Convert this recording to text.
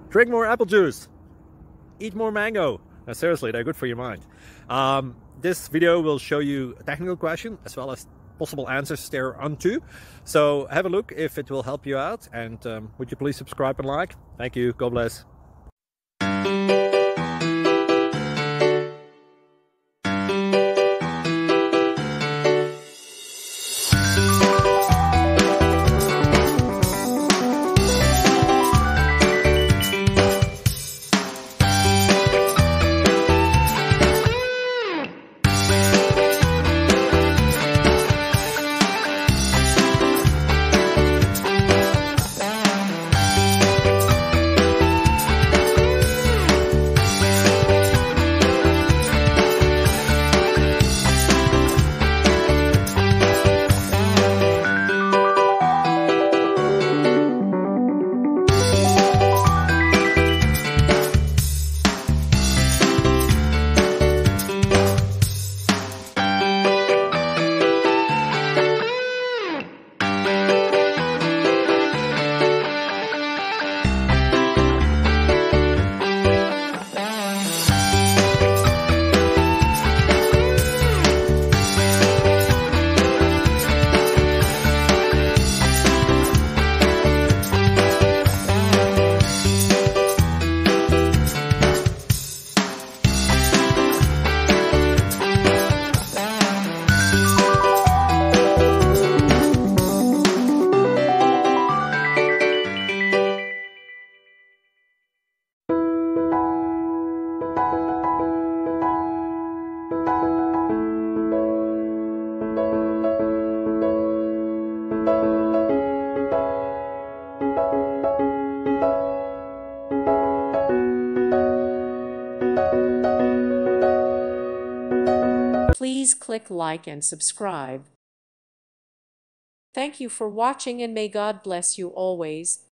Drink more apple juice. Eat more mango. No, seriously, they're good for your mind. This video will show you a technical question as well as possible answers thereunto. So have a look if it will help you out, and would you please subscribe and like? Thank you. God bless. Please click like and subscribe. Thank you for watching, and may God bless you always.